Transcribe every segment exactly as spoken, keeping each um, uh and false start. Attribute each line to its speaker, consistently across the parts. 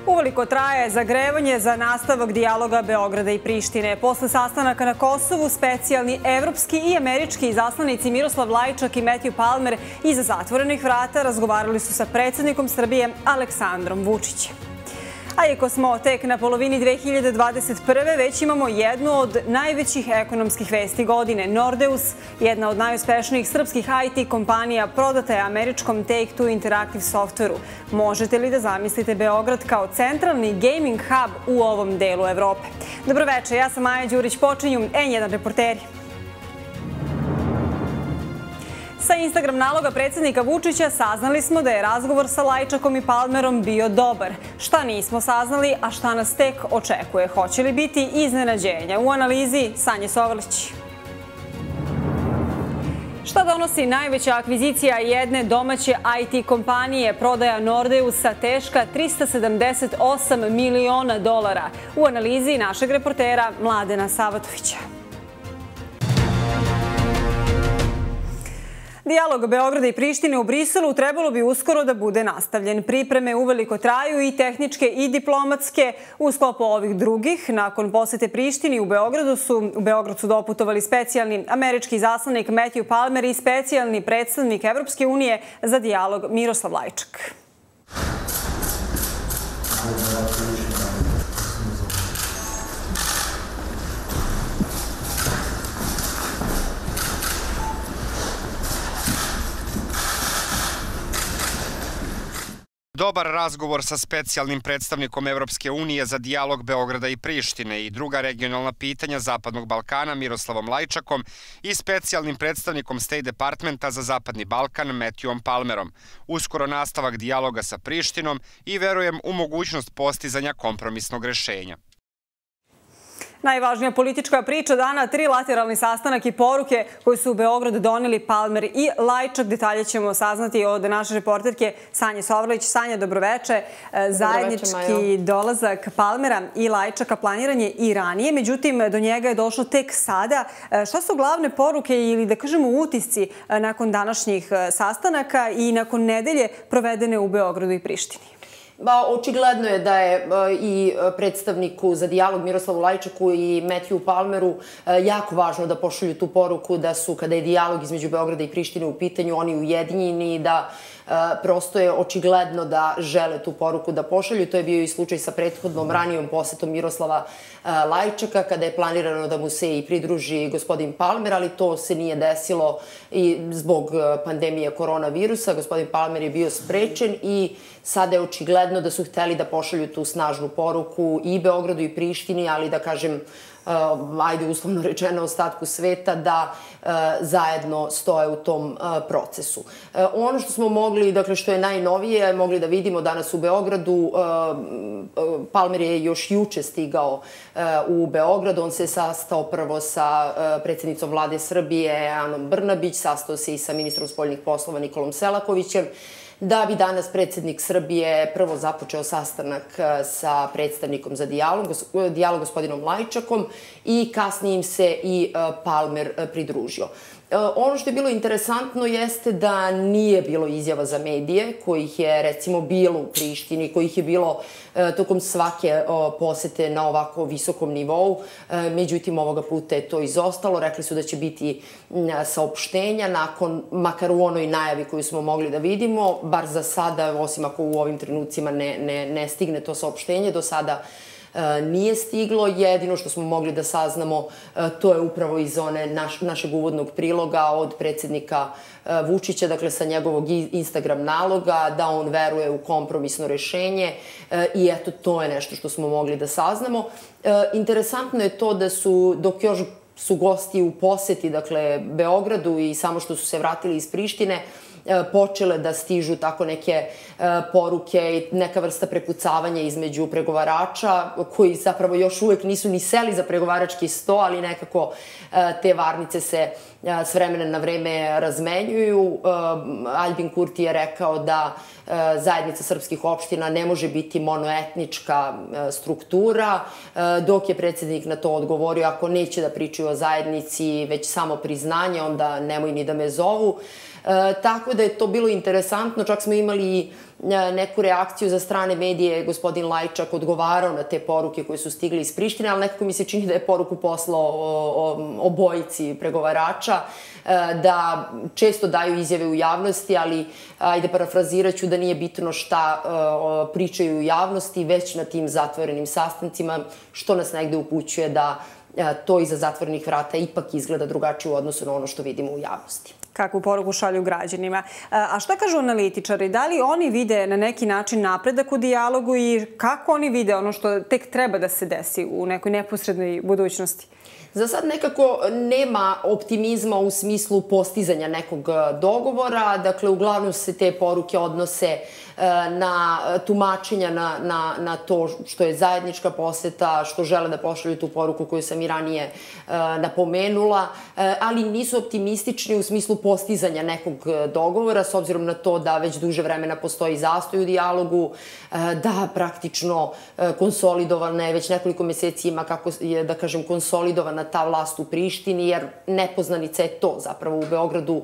Speaker 1: Uveliko traje zagrevanje za nastavak dijaloga Beograda i Prištine. Posle sastanaka na Kosovu, specijalni evropski i američki izaslanici Miroslav Lajčak i Matthew Palmer iza zatvorenih vrata razgovarali su sa predsjednikom Srbije Aleksandrom Vučićem. A iako smo tek na polovini dve hiljade dvadeset prve. već imamo jednu od najvećih ekonomskih vesti godine. Nordeus, jedna od najuspešnijih srpskih I T kompanija, prodata je američkom Take-Two Interactive Softwareu. Možete li da zamislite Beograd kao centralni gaming hub u ovom delu Evrope? Dobroveče, ja sam Maja Đurić, počinju N jedan reporteri. Sa Instagram naloga predsjednika Vučića saznali smo da je razgovor sa Lajčakom i Palmerom bio dobar. Šta nismo saznali, a šta nas tek očekuje? Hoće li biti iznenađenja? U analizi Sanje Sovrlić. Šta donosi najveća akvizicija jedne domaće I T kompanije? Prodaja Nordeusa teška trista sedamdeset osam miliona dolara. U analizi našeg reportera Mladena Savatovića. Dijalog Beograda i Prištine u Briselu trebalo bi uskoro da bude nastavljen. Pripreme uveliko traju i tehničke i diplomatske. U sklopu ovih drugih, nakon posete Prištini u Beogradu su, u Beograd su doputovali specijalni američki izaslanik Matthew Palmer i specijalni predstavnik Evropske unije za dijalog Miroslav Lajčak.
Speaker 2: Dobar razgovor sa specijalnim predstavnikom Evropske unije za dijalog Beograda i Prištine i druga regionalna pitanja Zapadnog Balkana Miroslavom Lajčakom i specijalnim predstavnikom State Departmenta za Zapadni Balkan Matthewom Palmerom. Uskoro nastavak dijaloga sa Prištinom i verujem u mogućnost postizanja kompromisnog rešenja.
Speaker 1: Najvažnija politička priča dana, trilateralni sastanak i poruke koje su u Beogradu doneli Palmer i Lajčak. Detalje ćemo saznati od naše reporterke Sanje Sovrlić. Sanja, dobroveče. Zajednički dolazak Palmera i Lajčaka planiran je i ranije, međutim do njega je došlo tek sada. Šta su glavne poruke ili da kažemo utisci nakon današnjih sastanaka i nakon nedelje provedene u Beogradu i Prištini?
Speaker 3: Ba, očigledno je da je i predstavniku za dijalog Miroslavu Lajčaku i Matthewu Palmeru jako važno da pošalju tu poruku da su, kada je dijalog između Beograda i Prištine u pitanju, oni ujedinjeni i da prosto je očigledno da žele tu poruku da pošalju. To je bio i slučaj sa prethodnom ranijom posetom Miroslava Lajčaka, kada je planirano da mu se i pridruži gospodin Palmer, ali to se nije desilo i zbog pandemije koronavirusa. Gospodin Palmer je bio sprečen i sada je očigledno da su hteli da pošalju tu snažnu poruku i Beogradu i Prištini, ali da kažem, ajde uslovno rečeno ostatku sveta, da zajedno stoje u tom procesu. Ono što smo mogli, dakle što je najnovije, mogli da vidimo danas u Beogradu, Palmer je još juče stigao u Beograd, on se sastao prvo sa predsjednicom vlade Srbije Anom Brnabić, sastao se i sa ministrom spoljnih poslova Nikolom Selakovićem, da bi danas predsjednik Srbije prvo započeo sastanak sa predstavnikom za dijalog, dijalog gospodinom Lajčakom i kasnije im se i Palmer pridružio. Ono što je bilo interesantno jeste da nije bilo izjava za medije, kojih je recimo bilo u Prištini, kojih je bilo tokom svake posete na ovako visokom nivou. Međutim, ovoga puta je to izostalo. Rekli su da će biti saopštenja nakon, makar u onoj najavi koju smo mogli da vidimo, bar za sada, osim ako u ovim trenucima ne, ne, ne stigne to saopštenje, do sada nije stiglo. Jedino što smo mogli da saznamo, to je upravo iz one naš, našeg uvodnog priloga od predsjednika Vučića, dakle sa njegovog Instagram naloga, da on veruje u kompromisno rešenje i eto, to je nešto što smo mogli da saznamo. Interesantno je to da su, dok još su gosti u poseti, dakle, Beogradu i samo što su se vratili iz Prištine, počele da stižu tako neke poruke i neka vrsta prepucavanja između pregovarača koji zapravo još uvek nisu ni seli za pregovarački sto, ali nekako te varnice se s vremena na vreme razmenjuju. Aljbin Kurti je rekao da zajednica srpskih opština ne može biti monoetnička struktura, dok je predsjednik na to odgovorio ako neće da pričaju o zajednici, već samo priznanje, onda nemoj ni da me zovu. Tako da je to bilo interesantno, čak smo imali neku reakciju za strane medije, gospodin Lajčak odgovarao na te poruke koje su stigle iz Prištine, ali nekako mi se čini da je poruku poslao obojici pregovarača, da često daju izjave u javnosti, ali ajde parafrazirat ću da nije bitno šta pričaju u javnosti, već na tim zatvorenim sastancima, što nas negde upućuje da to iza zatvorenih vrata ipak izgleda drugačije u odnosu na ono što vidimo u javnosti.
Speaker 1: Kakvu poruku šalju građanima. A šta kažu analitičari? Da li oni vide na neki način napredak u dijalogu i kako oni vide ono što tek treba da se desi u nekoj neposrednoj budućnosti?
Speaker 3: Za sad nekako nema optimizma u smislu postizanja nekog dogovora. Dakle, uglavnom se te poruke odnose na tumačenja na to što je zajednička poseta, što žele da pošalju tu poruku koju sam i ranije napomenula, ali nisu optimistični u smislu postizanja nekog dogovora, s obzirom na to da već duže vremena postoji zastoj u dijalogu, da praktično konsolidovana je već nekoliko meseci ima, kako je, da kažem, konsolidovana ta vlast u Prištini, jer nepoznanica je to zapravo u Beogradu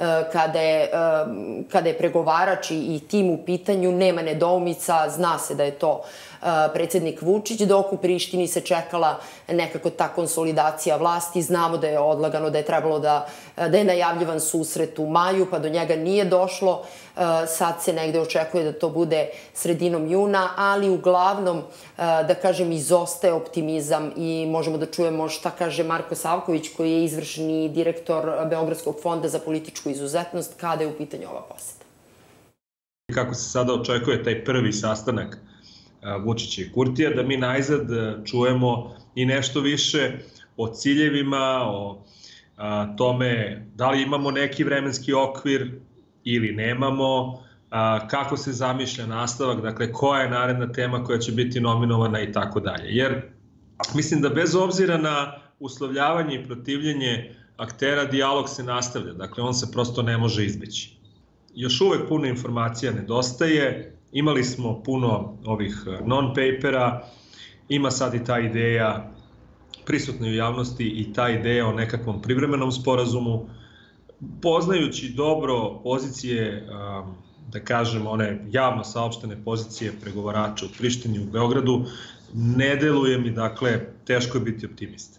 Speaker 3: kada je pregovarač i tim u pitanju, nema nedoumica, zna se da je to predsjednik Vučić, dok u Prištini se čekala nekako ta konsolidacija vlasti. Znamo da je odlagano, da je trebalo da je najavljivan susret u maju, pa do njega nije došlo. Sad se negde očekuje da to bude sredinom juna, ali uglavnom, da kažem, izostaje optimizam i možemo da čujemo šta kaže Marko Savković, koji je izvršni direktor Beogradskog fonda za političku izuzetnost, kada je u pitanju ova poseta.
Speaker 4: Kako se sada očekuje taj prvi sastanak Vučića i Kurtija, da mi najzad čujemo i nešto više o ciljevima, o tome da li imamo neki vremenski okvir ili nemamo, kako se zamišlja nastavak, dakle koja je naredna tema koja će biti nominovana i tako dalje. Jer mislim da bez obzira na uslovljavanje i protivljenje aktera, dijalog se nastavlja, dakle on se prosto ne može izbeći. Još uvek puno informacija nedostaje, imali smo puno ovih non-papera, ima sad i ta ideja prisutna u javnosti i ta ideja o nekakvom privremenom sporazumu. Poznajući dobro pozicije, da kažem, one javno saopštene pozicije pregovarača u Prištini i u Beogradu, ne deluje mi, dakle, teško je biti optimista.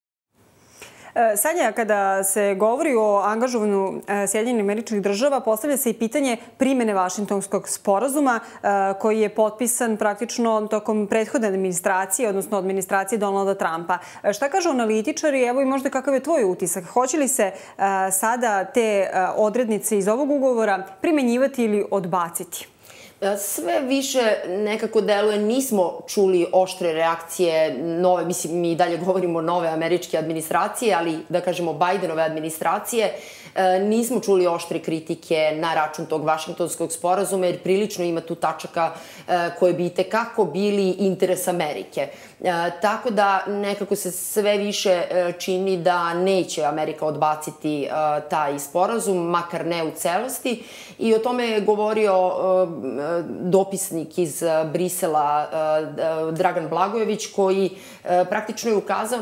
Speaker 1: Sanja, kada se govori o angažovanju Sjedinjenih Američkih Država, postavlja se i pitanje primene Vašingtonskog sporazuma koji je potpisan praktično tokom prethodne administracije, odnosno administracije Donalda Trumpa. Šta kažu analitičari? Evo i možda kakav je tvoj utisak. Hoće li se sada te odrednice iz ovog ugovora primenjivati ili odbaciti?
Speaker 3: Sve više nekako deluje, nismo čuli oštre reakcije nove, mislim mi dalje govorimo nove američke administracije, ali da kažemo Bidenove administracije, nismo čuli oštre kritike na račun tog Vašingtonskog sporazuma, jer prilično ima tu tačaka koje bi itekako bili interes Amerike. Tako da nekako se sve više čini da neće Amerika odbaciti taj sporazum, makar ne u celosti. I o tome je govorio dopisnik iz Brisela, Dragan Blagojević, koji praktično je ukazao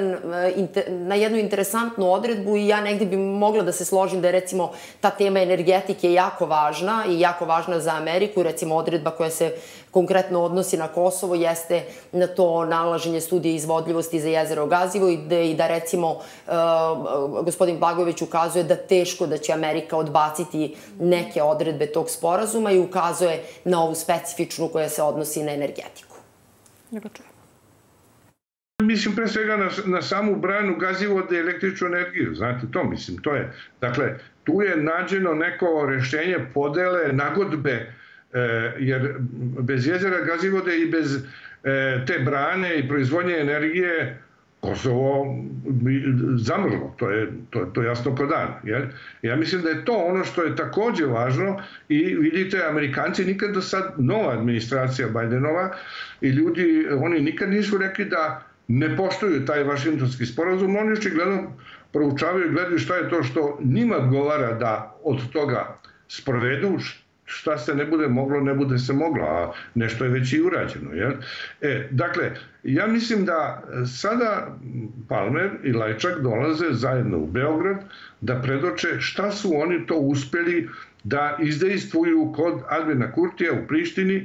Speaker 3: na jednu interesantnu odredbu i ja negdje bi mogla da se složim da je recimo ta tema energetike jako važna i jako važna za Ameriku. Recimo odredba koja se konkretno odnosi na Kosovo jeste na to nalaženje studije izvodljivosti za jezero Gazivo i da recimo gospodin Blagojević ukazuje da teško da će Amerika odbaciti neke odredbe tog sporazuma i ukazuje na ovu specifičnu koja se odnosi na energetiku.
Speaker 5: Mislim pre svega na samu branu Gazivoda i električnu energiju, znate to, mislim, to je, dakle, tu je nađeno neko rešenje podele, nagodbe, jer bez jezera Gazivode i bez te brane i proizvodnje energije Kosovo zamrlo, to je jasno ko dan. Ja mislim da je to ono što je takođe važno i vidite, Amerikanci nikad do sad, nova administracija Bidenova i ljudi, oni nikad nisu rekli da ne poštuju taj Vašingtonski sporazum, oni očigledno proučavaju i gledaju šta je to što njima odgovara da od toga sprovedu, šta se ne bude moglo, ne bude se moglo, a nešto je već i urađeno. Jel? E, dakle, ja mislim da sada Palmer i Lajčak dolaze zajedno u Beograd da predoče šta su oni to uspeli da izdejstvuju kod Aljbina Kurtija u Prištini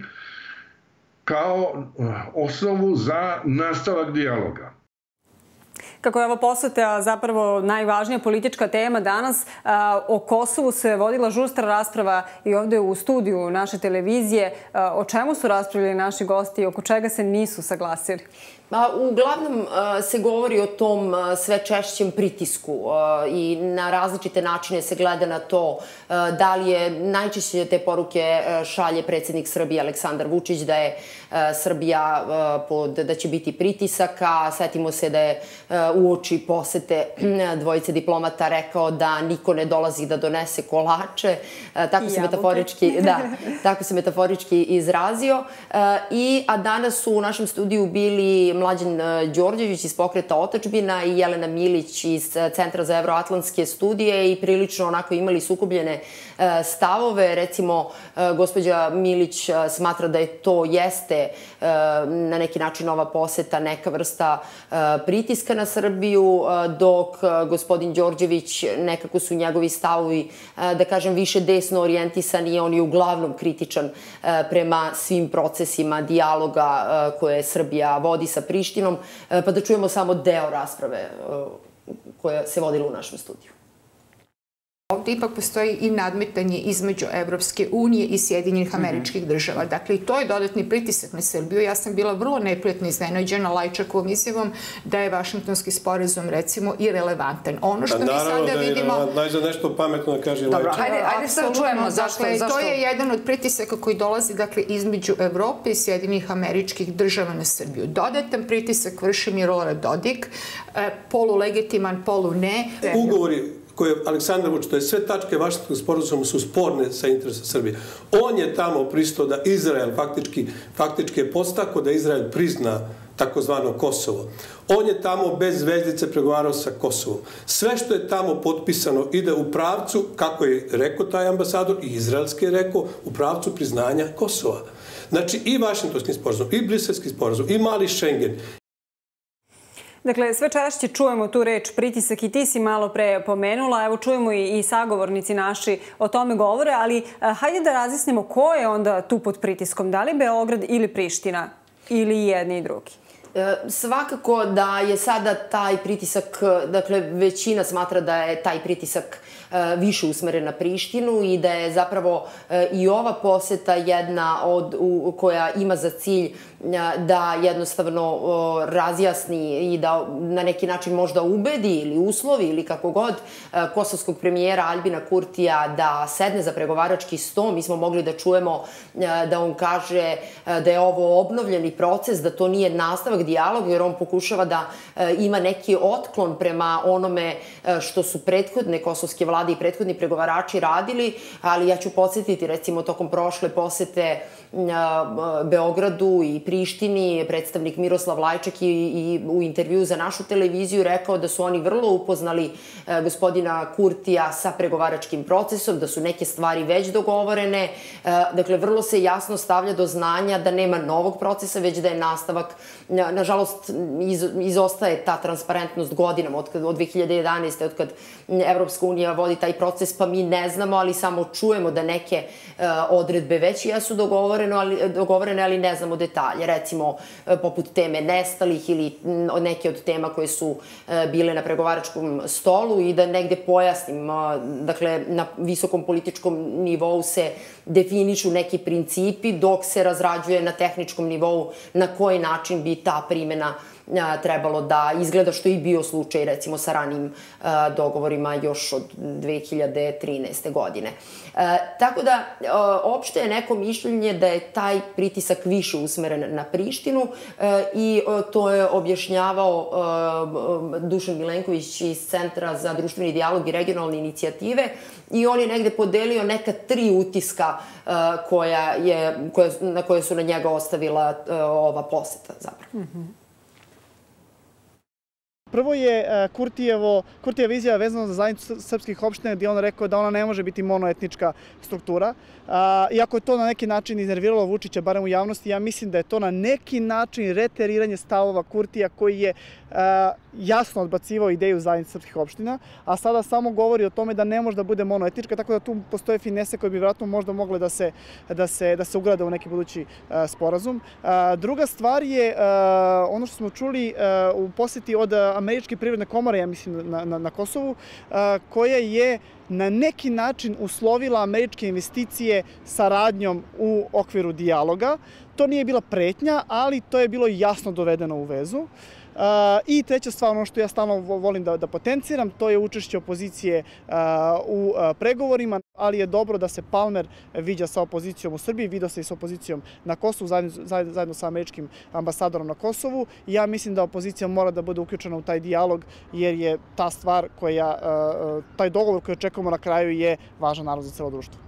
Speaker 5: kao osnovu za nastavak dijaloga.
Speaker 1: Kako je ovo posveta zapravo najvažnija politička tema danas, o Kosovu se vodila žustra rasprava i ovde u studiju naše televizije. O čemu su raspravljali naši gosti i oko čega se nisu saglasili?
Speaker 3: Uglavnom se govori o tom sve češćem pritisku i na različite načine se gleda na to da li je najčešće te poruke šalje predsjednik Srbije Aleksandar Vučić da je Srbija pod, da će biti pritisaka. Setimo se da je uoči posete dvojice diplomata rekao da niko ne dolazi da donese kolače. Tako se metaforički, da, tako se metaforički izrazio. I, a danas su u našem studiju bili Mlađan Đorđević iz Pokreta Otadžbina i Jelena Milić iz Centra za evroatlantske studije i prilično onako imali sukobljene stavove. Recimo, gospođa Milić smatra da je to jeste na neki način ova poseta neka vrsta pritiska na Srbiju, dok gospodin Đorđević, nekako su njegovi stavovi, da kažem, više desno orijentisani i on je uglavnom kritičan prema svim procesima dijaloga koje Srbija vodi sa Prištinom, pa da čujemo samo deo rasprave koja se vodila u našem studiju.
Speaker 6: Ovdje ipak postoji i nadmetanje između Evropske unije i Sjedinjenih Američkih Država. Dakle, i to je dodatni pritisak na Srbiju. Ja sam bila vrlo neprijatno iznenađena Lajčakovom izjavom da je Vašingtonski sporazum, recimo, irelevantan. Ono što mi sada vidimo...
Speaker 7: Najzad nešto pametno da kaže Lajčak.
Speaker 6: Dobro, ajde sad čujemo. Dakle, to je jedan od pritisaka koji dolazi između Evrope i Sjedinjenih Američkih Država na Srbiju. Dodatan pritisak vrši Milorad Dodik, polulegitiman, polu ne.
Speaker 7: Ugovori koje je Aleksandar Vučić, to je sve tačke Vašingtonskog sporazuma su sporne sa interesom Srbije. On je tamo pristao da Izrael faktički, faktički je postako da Izrael prizna takozvano Kosovo. On je tamo bez zvezdice pregovarao sa Kosovom. Sve što je tamo potpisano ide u pravcu, kako je rekao taj ambasador, i izraelski je rekao, u pravcu priznanja Kosova. Znači i Vašingtonski sporazum, i Briselski sporazum, i mali Schengen.
Speaker 1: Dakle, sve češće čujemo tu reč pritisak i ti si malo pre pomenula. Evo, čujemo i sagovornici naši o tome govore, ali hajde da razjasnimo ko je onda tu pod pritiskom. Da li Beograd ili Priština ili jedni i drugi?
Speaker 3: Svakako da je sada taj pritisak, dakle, većina smatra da je taj pritisak više usmeren na Prištinu i da je zapravo i ova poseta jedna od, koja ima za cilj da jednostavno razjasni i da na neki način možda ubedi ili uslovi ili kako god kosovskog premijera Aljbina Kurtija da sedne za pregovarački sto. Mi smo mogli da čujemo da on kaže da je ovo obnovljeni proces, da to nije nastavak dijaloga, jer on pokušava da ima neki otklon prema onome što su prethodne kosovske vlade i prethodni pregovarači radili, ali ja ću podsjetiti, recimo, tokom prošle posete Beogradu i Prištini, predstavnik Miroslav Lajčak i u intervju za našu televiziju rekao da su oni vrlo upoznali gospodina Kurtija sa pregovaračkim procesom, da su neke stvari već dogovorene. Dakle, vrlo se jasno stavlja do znanja da nema novog procesa, već da je nastavak. Nažalost, izostaje ta transparentnost godinama, od dve hiljade jedanaeste. od kad Evropska unija vodi taj proces, pa mi ne znamo, ali samo čujemo da neke odredbe već jesu dogovorene, ali ne znamo detalje. Recimo, poput teme nestalih ili neke od tema koje su bile na pregovaračkom stolu i da negde pojasnim. Dakle, na visokom političkom nivou se definišu neki principi, dok se razrađuje na tehničkom nivou na koji način bi ta primjena trebalo da izgleda, što je i bio slučaj, recimo, sa ranijim dogovorima još od dve hiljade trinaeste. godine. Tako da, opšte je neko mišljenje da je taj pritisak više usmeren na Prištinu i to je objašnjavao Dušan Milenković iz Centra za društveni dijalog i regionalne inicijative i on je negde podelio neka tri utiska na koje su na njega ostavila ova poseta zapravo.
Speaker 8: Prvo je Kurtijevo, Kurtijeva izjava vezano za zajednicu srpskih opština gdje on rekao da ona ne može biti monoetnička struktura. Iako je to na neki način iznerviralo Vučića, barem u javnosti, ja mislim da je to na neki način reteriranje stavova Kurtija koji je jasno odbacivao ideju zajednice srpskih opština, a sada samo govori o tome da ne može da bude monoetnička, tako da tu postoje finese koje bi vjerojatno možda mogle da se, da se, da se ugrade u neki budući sporazum. Druga stvar je ono što smo čuli u posjeti od Američke privredne komore, ja mislim, na, na, na Kosovu, koja je na neki način uslovila američke investicije saradnjom u okviru dijaloga. To nije bila pretnja, ali to je bilo jasno dovedeno u vezu. I treća stvar, ono što ja stalno volim da, da potenciram, to je učešće opozicije u pregovorima, ali je dobro da se Palmer viđa sa opozicijom u Srbiji, vidio se i sa opozicijom na Kosovu, zajedno, zajedno sa američkim ambasadorom na Kosovu. I ja mislim da opozicija mora da bude uključena u taj dijalog, jer je ta stvar koja, taj dogovor koji očekujemo na kraju je važan naravno za celo društvo.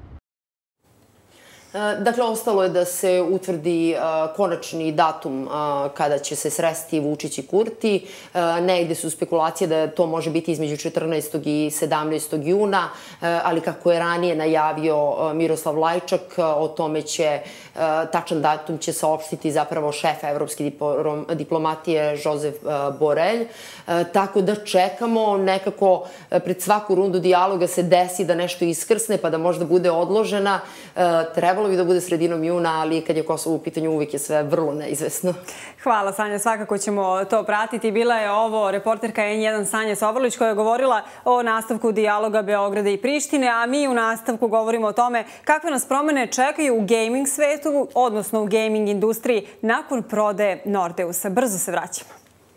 Speaker 3: Dakle, ostalo je da se utvrdi konačni datum kada će se sresti Vučić i Kurti. Negde su spekulacije da to može biti između četrnaestog i sedamnaestog juna, ali kako je ranije najavio Miroslav Lajčak, o tome će, tačan datum će saopštiti zapravo šef evropske diplomatije Josep Borrell. Tako da čekamo nekako pred svaku rundu dijaloga se desi da nešto iskrsne pa da možda bude odložena. Treba Trebalo bi da bude sredinom juna, ali kad je Kosovo u pitanju uvijek je sve vrlo neizvesno.
Speaker 1: Hvala, Sanja, svakako ćemo to pratiti. Bila je ovo reporterka N jedan Sanja Sovrlić koja je govorila o nastavku dijaloga Beograda i Prištine, a mi u nastavku govorimo o tome kakve nas promene čekaju u gaming svetu, odnosno u gaming industriji nakon prodaje Nordeusa. Brzo se vraćamo.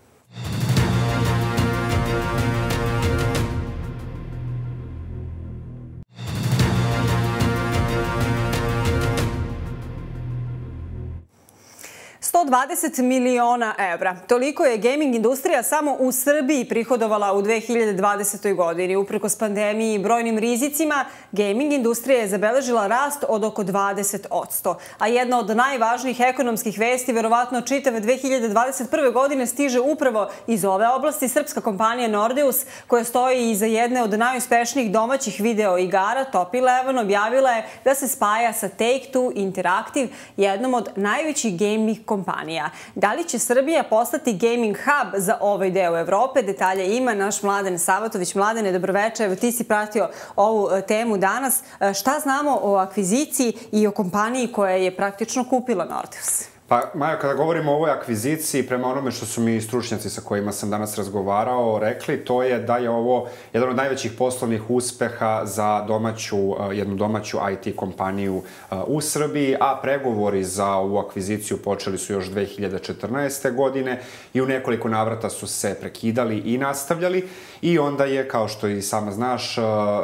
Speaker 1: sto dvadeset miliona evra. Toliko je gaming industrija samo u Srbiji prihodovala u dve hiljade dvadesetoj godini. Uprkos pandemiji i brojnim rizicima, gaming industrija je zabeležila rast od oko dvadeset posto. A jedna od najvažnijih ekonomskih vesti, verovatno čitave dve hiljade dvadeset prve. godine, stiže upravo iz ove oblasti. Srpska kompanija Nordeus, koja stoji iza jedne od najuspešnijih domaćih video igara, Top Eleven, objavila je da se spaja sa Take-Two Interactive, jednom od najvećih gaming kompanija. Da li će Srbija postati gaming hub za ovaj deo Evrope? Detalje ima naš Mladen Savatović. Mladene, dobroveče. Evo, ti si pratio ovu temu danas. Šta znamo o akviziciji i o kompaniji koja je praktično kupila Nordeus?
Speaker 2: Pa, Maja, kada govorimo o ovoj akviziciji, prema onome što su mi stručnjaci sa kojima sam danas razgovarao rekli, to je da je ovo jedan od najvećih poslovnih uspeha za domaću, jednu domaću I T kompaniju u Srbiji, a pregovori za ovu akviziciju počeli su još dve hiljade četrnaeste. godine i u nekoliko navrata su se prekidali i nastavljali. I onda je, kao što i sama znaš,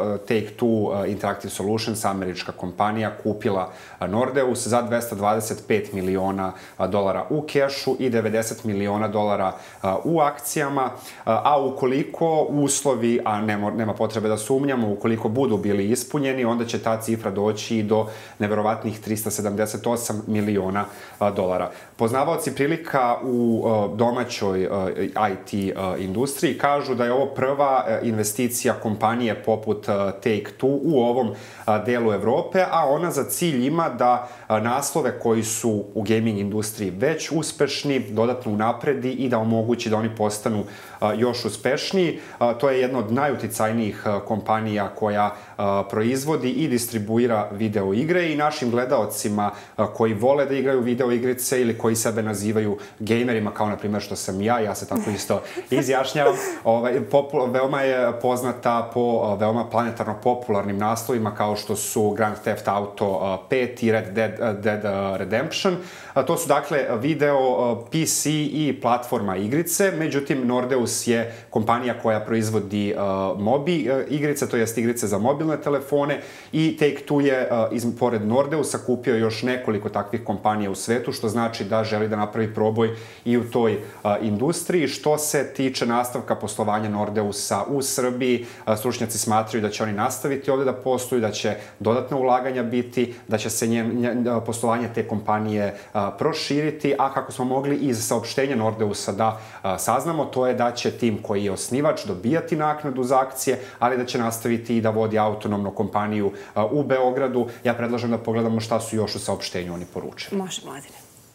Speaker 2: Take-Two Interactive Solutions, američka kompanija, kupila Nordeus za dvesta dvadeset pet miliona dolara u kešu i devedeset miliona dolara u akcijama, a ukoliko uslovi, a nema, nema potrebe da sumnjamo, ukoliko budu bili ispunjeni, onda će ta cifra doći i do neverovatnih trista sedamdeset osam miliona dolara. Poznavaoci prilika u domaćoj I T industriji kažu da je ovo prva investicija kompanije poput Take-Two u ovom delu Evrope, a ona za cilj ima da naslove koji su u gaming industriji već uspešni dodatno unapredi i da omogući da oni postanu još uspešniji. To je jedna od najuticajnijih kompanija koja proizvodi i distribuira video igre i našim gledaocima koji vole da igraju video igrice ili koji sebe nazivaju gamerima, kao na primjer što sam ja, ja se tako isto izjašnjavam. Ovaj, popul, veoma je poznata po veoma planetarno popularnim naslovima kao što su Grand Theft Auto pet i Red Dead, Dead Redemption. To su dakle video, P C i platforma igrice, međutim Nordeus je kompanija koja proizvodi uh, mobi uh, igrice, to jest igrice za mobilne telefone i Take-Two je uh, iz, pored Nordeusa kupio još nekoliko takvih kompanija u svetu, što znači da želi da napravi proboj i u toj uh, industriji. Što se tiče nastavka poslovanja Nordeusa u Srbiji, uh, stručnjaci smatraju da će oni nastaviti ovdje da posluju, da će dodatna ulaganja biti, da će se njen, njen, poslovanje te kompanije uh, proširiti, a kako smo mogli iz saopštenja Nordeusa da saznamo, to je da će tim koji je osnivač dobijati naknadu za akcije, ali da će nastaviti i da vodi autonomnu kompaniju u Beogradu. Ja predlažem da pogledamo šta su još u saopštenju oni poručili.
Speaker 1: Može, Mladine.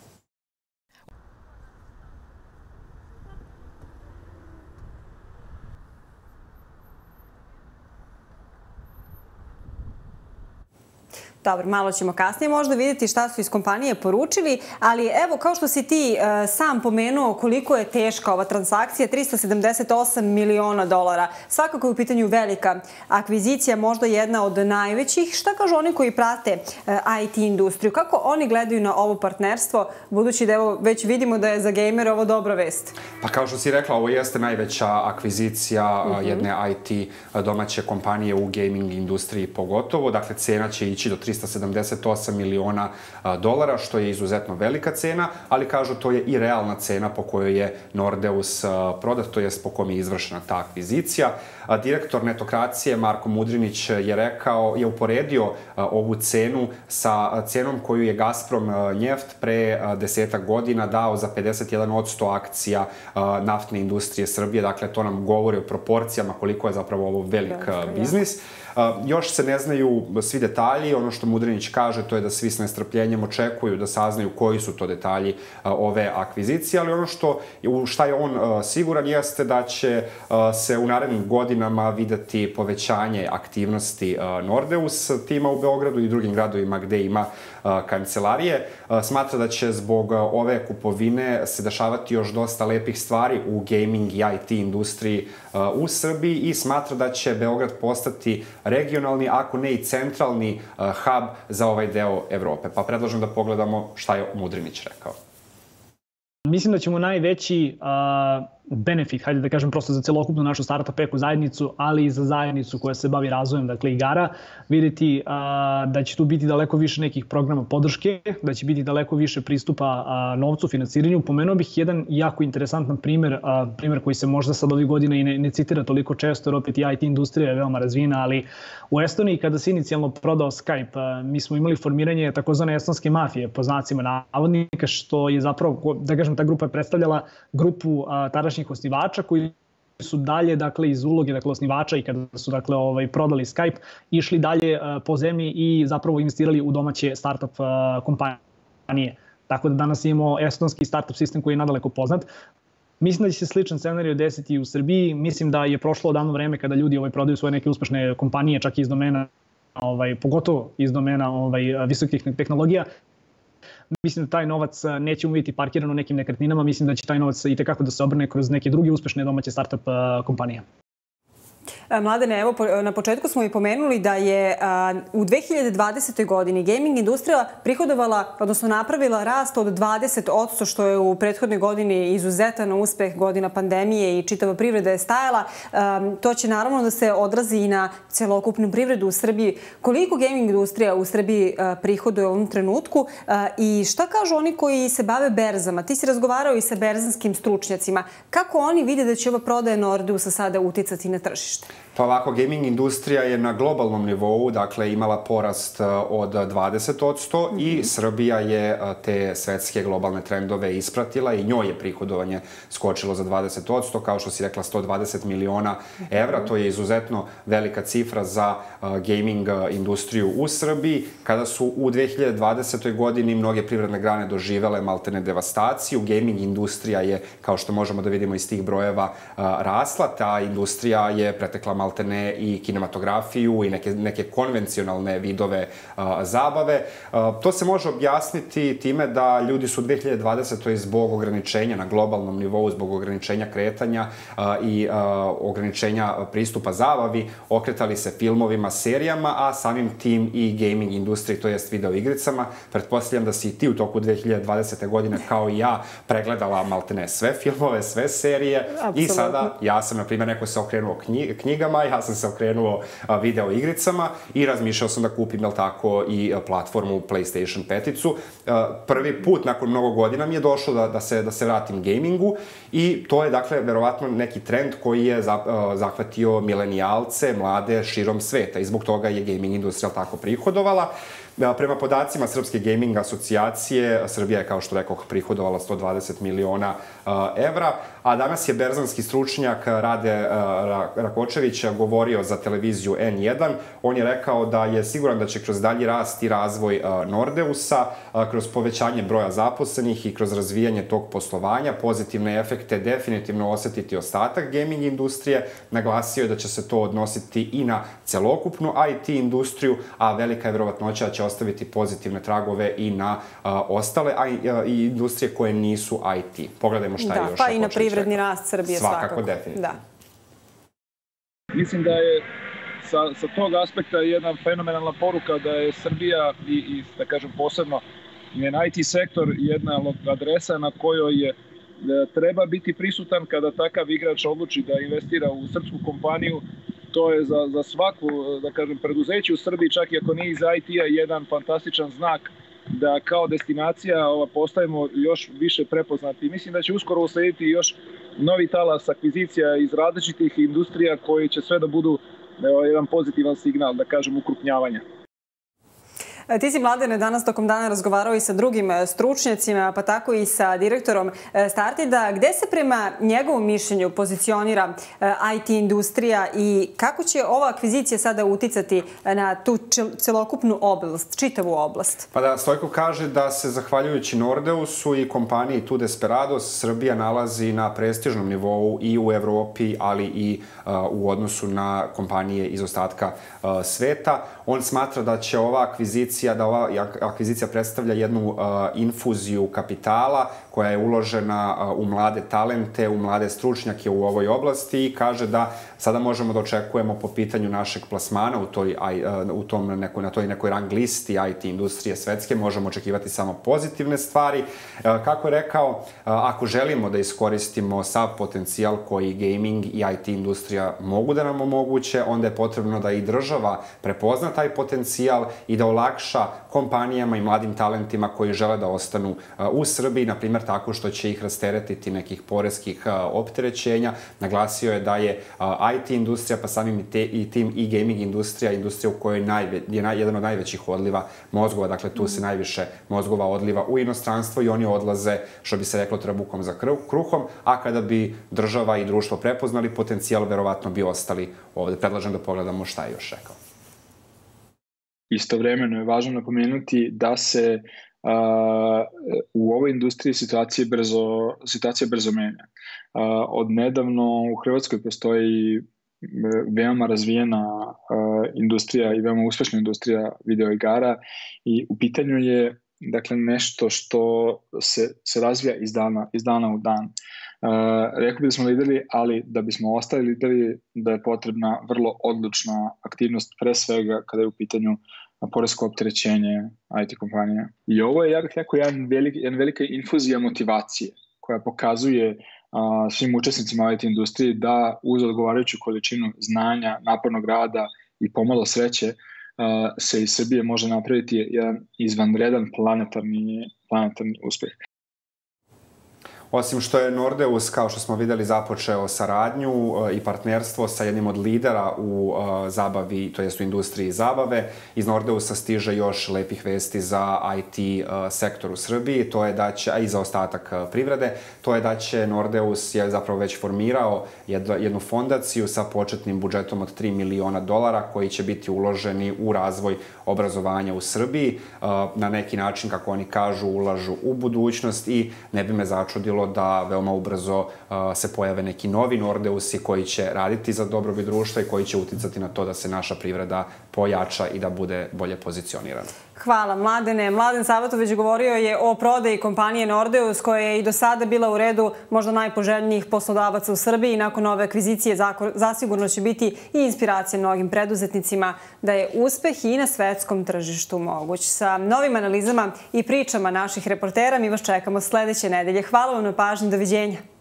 Speaker 1: Dobro, malo ćemo kasnije možda vidjeti šta su iz kompanije poručili, ali evo, kao što si ti uh, sam pomenuo koliko je teška ova transakcija, trista sedamdeset osam miliona dolara. Svakako je u pitanju velika akvizicija, možda jedna od najvećih. Šta kažu oni koji prate uh, I T industriju? Kako oni gledaju na ovo partnerstvo, budući da evo, već vidimo da je za gejmere ovo dobra vest?
Speaker 2: Pa kao što si rekla, ovo jeste najveća akvizicija uh, jedne I T domaće kompanije u gaming industriji pogotovo. Dakle, cena će ići do trista sedamdeset osam miliona dolara, što je izuzetno velika cena, ali kažu to je i realna cena po kojoj je Nordeus prodat, to jest po kom je izvršena ta akvizicija. Direktor netokracije Marko Mudrinić je rekao, je uporedio ovu cenu sa cenom koju je Gazprom Njeft pre desetak godina dao za pedeset jedan posto akcija naftne industrije Srbije. Dakle, to nam govori o proporcijama koliko je zapravo ovo velik biznis. Još se ne znaju svi detalji. Ono što Mudrinić kaže, to je da svi s nestrpljenjem očekuju da saznaju koji su to detalji ove akvizicije, ali ono što, u šta je on siguran jeste da će se u narednim godinama videti povećanje aktivnosti Nordeus tima u Beogradu i drugim gradovima gde ima kancelarije. Smatra da će zbog ove kupovine se dešavati još dosta lepih stvari u gaming i I T industriji u Srbiji i smatra da će Beograd postati regionalni, ako ne i centralni hub za ovaj deo Evrope. Pa predlažem da pogledamo šta je Mudrinić rekao.
Speaker 9: Mislim da ćemo najveći uh, benefit, hajde da kažem prosto za celokupnu našu startup eku zajednicu, ali i za zajednicu koja se bavi razvojem, dakle igara, vidjeti uh, da će tu biti daleko više nekih programa podrške, da će biti daleko više pristupa uh, novcu, financiranju. Pomenuo bih jedan jako interesantan primer, uh, primer koji se možda sad ovih godina i ne, ne citira toliko često, jer opet i I T industrija je veoma razvijena, ali u Estoniji kada se inicijalno prodao Skype, uh, mi smo imali formiranje takozvane estonske mafije, po znacima navodnika, što je zapravo, da kažem, ta grupa je predstavljala grupu a, tadašnjih osnivača koji su dalje, dakle, iz uloge, dakle, osnivača i kada su, dakle, ovaj, prodali Skype, išli dalje a, po zemlji i zapravo investirali u domaće startup a, kompanije. Tako da danas imamo estonski startup sistem koji je nadaleko poznat. Mislim da će se sličan scenarij desiti i u Srbiji. Mislim da je prošlo odavno vreme kada ljudi ovaj, prodaju svoje neke uspešne kompanije, čak i iz domena, ovaj, pogotovo iz domena ovaj, visokih tehnologija. Mislim da taj novac neće uvijeti parkiran u nekim nekretninama, mislim da će taj novac i tekako da se obrne kroz neke druge uspešne domaće startup kompanije.
Speaker 1: Mladene, evo, na početku smo i pomenuli da je u dve hiljade dvadesetoj godini gaming industrija prihodovala, odnosno napravila rast od dvadeset posto, što je u prethodnoj godini izuzetan uspeh, godina pandemije i čitava privreda je stajala. To će naravno da se odrazi i na celokupnu privredu u Srbiji. Koliko gaming industrija u Srbiji prihoduje u ovom trenutku i šta kažu oni koji se bave berzama? Ti si razgovarao i sa berzanskim stručnjacima. Kako oni vide da će ova prodaja Nordeusa sada uticati na tržište?
Speaker 2: Pa ovako, gaming industrija je na globalnom nivou, dakle, imala porast od dvadeset posto mm-hmm. i Srbija je te svetske globalne trendove ispratila i njoj je prihodovanje skočilo za dvadeset posto, kao što si rekla, sto dvadeset miliona evra. To je izuzetno velika cifra za gaming industriju u Srbiji. Kada su u dve hiljade dvadesetoj godini mnoge privredne grane doživele maltene devastaciju, gaming industrija je, kao što možemo da vidimo iz tih brojeva, rasla. Ta industrija je pretekla maltene i kinematografiju i neke, neke konvencionalne vidove a, zabave. A, to se može objasniti time da ljudi su u dve hiljade dvadesetoj zbog ograničenja na globalnom nivou, zbog ograničenja kretanja a, i a, ograničenja pristupa zabavi, okretali se filmovima, serijama, a samim tim i gaming industriji, to jest video igricama. Pretpostavljam da si i ti u toku dve hiljade dvadesete godine, kao i ja, pregledala maltene sve filmove, sve serije. Absolutno. I sada ja sam, na primjer, neko se okrenuo knjigama, ja sam se okrenuo video igricama i razmišljao sam da kupim, jel tako, i platformu PlayStation peticu. Prvi put nakon mnogo godina mi je došlo da, da, se, da se vratim gamingu i to je, dakle, verovatno neki trend koji je zahvatio milenijalce, mlade širom sveta i zbog toga je gaming industrija tako prihodovala. Prema podacima Srpske gaming asocijacije, Srbija je, kao što rekoh, prihodovala sto dvadeset miliona evra, a danas je berzanski stručnjak Rade Rakočević govorio za televiziju en jedan. On je rekao da je siguran da će kroz dalji rast i razvoj Nordeusa, kroz povećanje broja zaposlenih i kroz razvijanje tog poslovanja pozitivne efekte definitivno osetiti ostatak gaming industrije. Naglasio je da će se to odnositi i na celokupnu i te industriju, a velika je verovatnoća da će ostaviti pozitivne tragove i na ostale industrije koje nisu i te. Pogledajmo šta je još.
Speaker 1: Da, pa i na privredni rast Srbije svakako.
Speaker 2: Svakako, definitivno.
Speaker 10: Mislim da je sa tog aspekta jedna fenomenalna poruka da je Srbija i, da kažem, posebno njen i te sektor jedna adresa na kojoj je treba biti prisutan kada takav igrač odluči da investira u srpsku kompaniju. To je za, za svaku, da kažem, preduzeće u Srbiji, čak i ako nije iz i te-a, jedan fantastičan znak da kao destinacija postajemo još više prepoznati. Mislim da će uskoro uslediti još novi talas akvizicija iz različitih industrija koji će sve da budu jedan pozitivan signal, da kažem, ukrupnjavanja.
Speaker 1: Ti si, Mladene, danas tokom dana razgovarao i sa drugim stručnjacima, pa tako i sa direktorom Startida. Gde se prema njegovom mišljenju pozicionira i te industrija i kako će ova akvizicija sada uticati na tu celokupnu oblast, čitavu oblast?
Speaker 2: Pa da, Stojko kaže da se, zahvaljujući Nordeusu i kompaniji Tu Desperados, Srbija nalazi na prestižnom nivou i u Evropi, ali i u odnosu na kompanije iz ostatka sveta. On smatra da će ova akvizicija da ova akvizicija predstavlja jednu infuziju kapitala koja je uložena u mlade talente, u mlade stručnjake u ovoj oblasti i kaže da sada možemo da očekujemo po pitanju našeg plasmana u toj, u tom nekoj, na toj nekoj rang listi i te industrije svetske, možemo očekivati samo pozitivne stvari. Kako je rekao, ako želimo da iskoristimo sav potencijal koji gaming i i te industrija mogu da nam omoguće, onda je potrebno da i država prepozna taj potencijal i da olakša kompanijama i mladim talentima koji žele da ostanu u Srbiji, na primjer tako što će ih rasteretiti nekih poreskih opterećenja. Naglasio je da je i te industrija, pa samim i tim i gaming industrija, industrija u kojoj je jedan od najvećih odliva mozgova, dakle tu se najviše mozgova odliva u inostranstvo i oni odlaze, što bi se reklo, trbukom za kruhom, a kada bi država i društvo prepoznali potencijal, verovatno bi ostali ovde. Predlažem da pogledamo šta je još rekao.
Speaker 10: Istovremeno je važno napomenuti da se uh, u ovoj industriji situacija brzo, situacija brzo menja. Uh, od nedavno u Hrvatskoj postoji veoma razvijena uh, industrija i veoma uspešna industrija videoigara i u pitanju je, dakle, nešto što se, se razvija iz dana, iz dana u dan. Uh, rekao bi da smo lideri, ali da bismo ostali lideri, da je potrebna vrlo odlučna aktivnost, pre svega kada je u pitanju poresko opterećenje i te kompanija. I ovo je, ja bih rekao, jedan velik, jedna velika infuzija motivacije koja pokazuje uh, svim učesnicima i te industrije da uz odgovarajuću količinu znanja, napornog rada i pomalo sreće uh, se iz Srbije može napraviti jedan izvanredan planetarni, planetarni uspeh.
Speaker 2: Osim što je Nordeus, kao što smo videli, započeo saradnju i partnerstvo sa jednim od lidera u zabavi, to jest u industriji zabave, iz Nordeusa stiže još lepih vesti za i te sektor u Srbiji, to je da će, a i za ostatak privrede, to je da će Nordeus je zapravo već formirao jednu fondaciju sa početnim budžetom od tri miliona dolara koji će biti uloženi u razvoj obrazovanja u Srbiji. Na neki način, kako oni kažu, ulažu u budućnost i ne bi me začudilo da veoma ubrzo uh, se pojave neki novi Nordeusi koji će raditi za dobrobit društva i koji će uticati na to da se naša privreda pojača i da bude bolje pozicionirana.
Speaker 1: Hvala, Mladene. Mladen Savatović govorio je o prodaji kompanije Nordeus koja je i do sada bila u redu možda najpoželjnijih poslodavaca u Srbiji. Nakon ove akvizicije zasigurno će biti i inspiracija mnogim preduzetnicima da je uspeh i na svetskom tržištu moguć. Sa novim analizama i pričama naših reportera mi vas čekamo sledeće nedelje. Hvala vam na pažnji. Doviđenja.